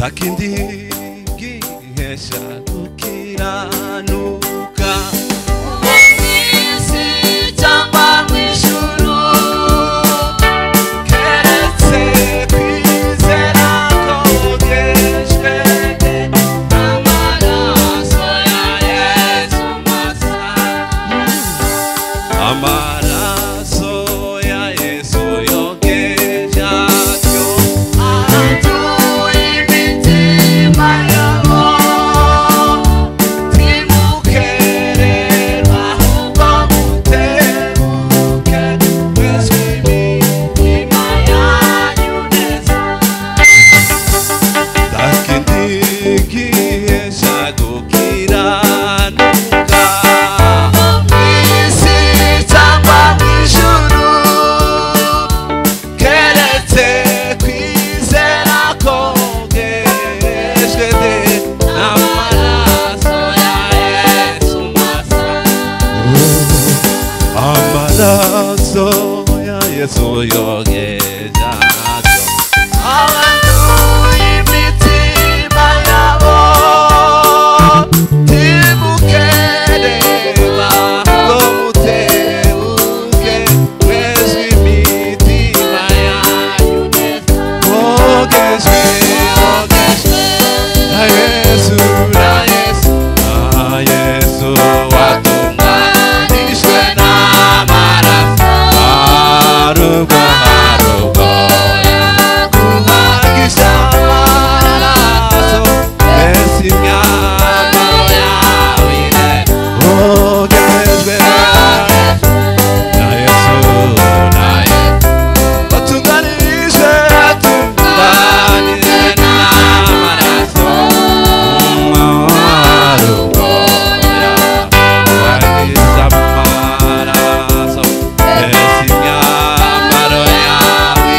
takindi gihesha gukiranuka mw'isi cyangwa mw'ijuru keretse kwizera kogejwe amaraso ya Yesu masa amaraso ya Yesu yogeje atyo atuye imitima yabo timukererwa ahubwo mutebuke mwese imitima yanyu neza takindi gihesha gukiranuka mw'isi cyangwa mw'ijuru keretse kwizera kogejwe n'amaraso ya Yesu masa amaraso ya Yesu yogeje atyo abanduye imitima yabo timukererwa ngo mutebuke mwese imitima yanyu ogejwe na Yesu watunganijwe n'amaraso harugo kuhagisha amaraso mbese imyambaro yawe ogejwe na Yesu watunganijwe n'amaraso harugo kuhagisha amaraso mbese imyambaro yawe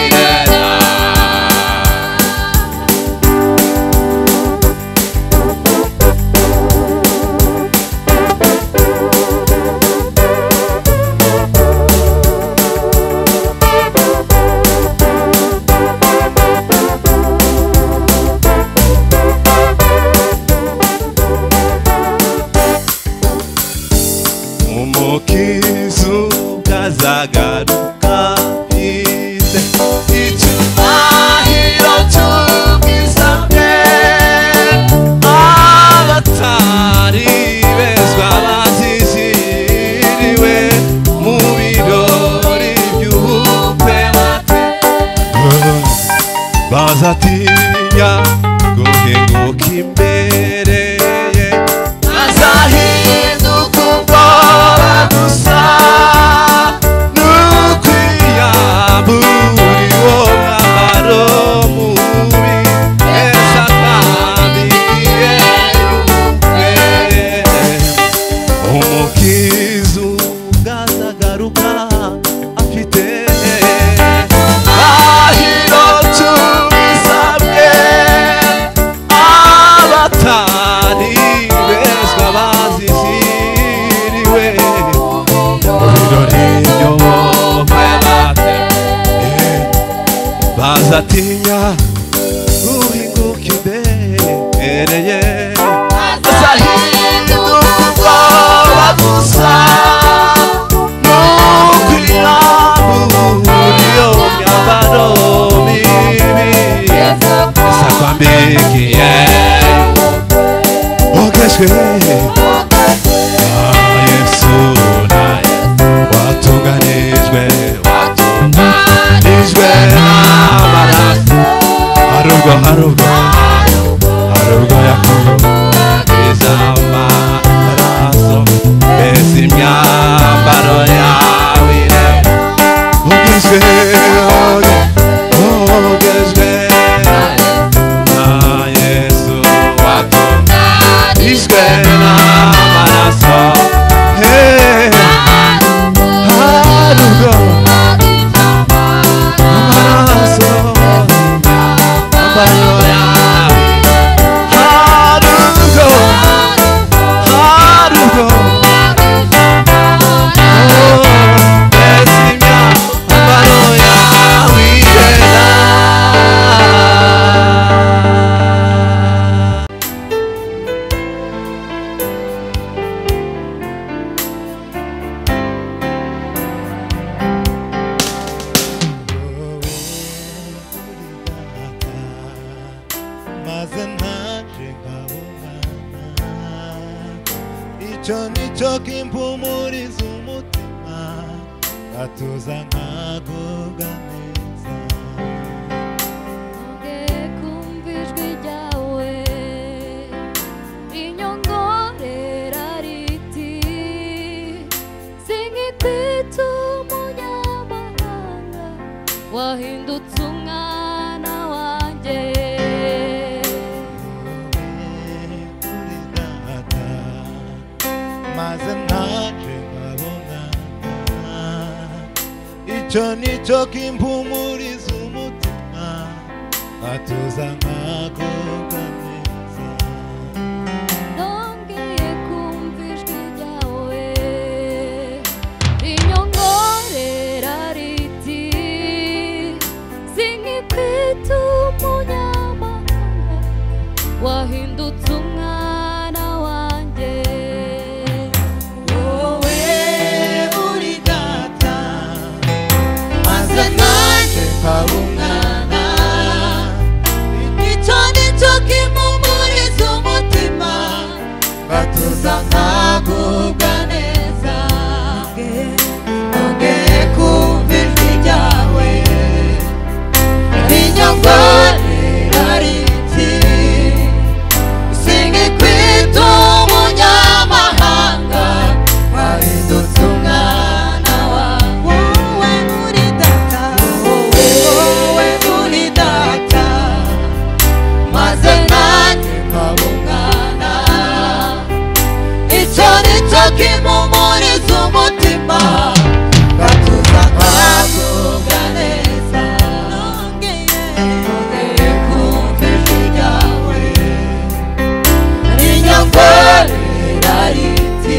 umukiza ukazagaruka ite icyubahiro cy'ubwiza bwe abatari bezwa baziziriwe mu birori by'ubukwe bate bazatinya guhinguka imbere ye azahinduka ubwoba gusa n'ukwiyambura uwo mwambaro mubi neza kandi yeyumve umukiza ubwazagaruka afite bahiro cy'ubwiza bwe abatari bezwa baziziriwe ibirori by'ubukwe bate bazatinya guhinguka imbere ye azahinduka ubwoba gusa n'ukwiyambura iyo myambaro mibi isakwambikiye ogejwe na Yesu watunganijwe n'amaraso harubwo yakugize amaraso mbese imyambaro yawe ogejwe na Yesu watunganijwe n'amaraso harubwo amaraso ambayo yawe harubwo maze naje nkabungana icyo nicyo kimpumuriza umutima gatuza nkagubwa neza nongeye kumva ijwi ryawe rinyongorera riti singikwita umunyamahanga wahindutse umwana wanjye kuri data maze naje nkabungana icyo nicyo kimpumuriza umutima gatuza nkagubwa neza nongeye kumva ijwi ryawe rinyongorera riti singikwita umunyamahanga wahindutse umwana wanjye wowe uri data maze nanjye nkaba umwana icyo nicyo kimpumuriza umutima gatuza nkagubwa neza nongeye kumva ijwi ryawe rinyongorera riti singikwita umunyamahanga wahindutse umwana wawe wowe uri data wowe uri data maze nanjye nkaba umwana icyo nicyo kimpumuriza umutima gatuza nkagubwa neza nongeye kumva ijwi ryawe rinyongorera riti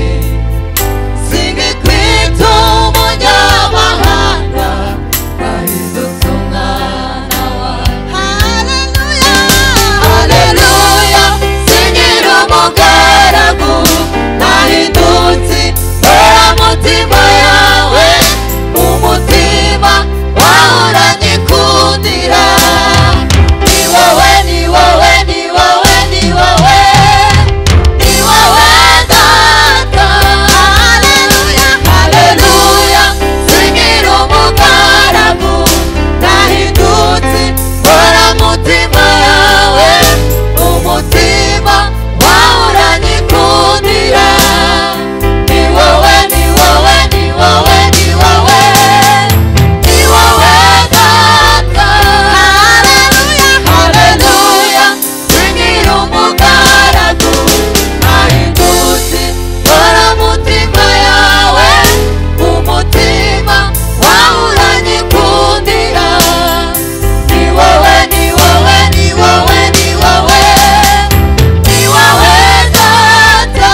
singikwita umunyamahanga wahindutse umwana wawe haleluya haleluya singira umugaragu nahindutse mutima yawe umutima wawe uranyikundira ni wowe ni wowe ni wowe ni wowe ni wowe data haleluya haleluya singira umugaragu nahindutse mutima yawe umutima wawe uranyikundira ni wowe ni wowe ni wowe ni wowe ni wowe data haleluya haleluya singira umugaragu nahindutse mutima yawe umutima wawe uranyikundira ni wowe ni wowe ni wowe ni wowe ni wowe data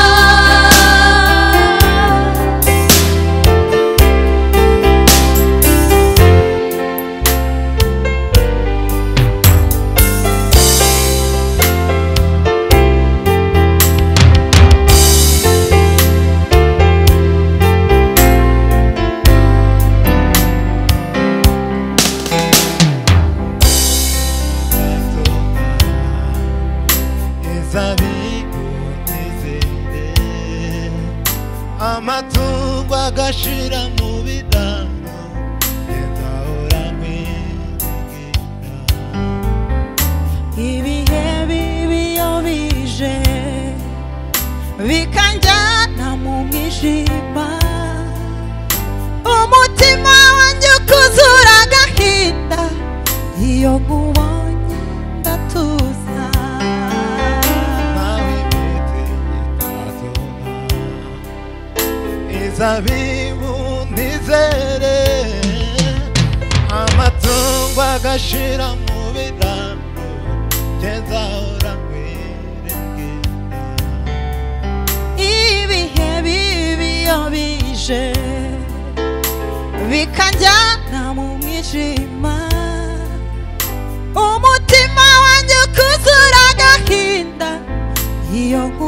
izabibu nizere amatungo agashira mu bidano nzahora nkwiringira ibihe bibi iyo bije bikanjyana mu mwijima umutima wanjye ukuzura agahinda iyo nkubonye ndatuza nawe imiti itazona izabibu nizere amatungo agashira mu bidano nzahora nkwiringira ibihe bibi iyo bije bikanjyana mu mwijima umutima wanjye ukuzura agahinda iyo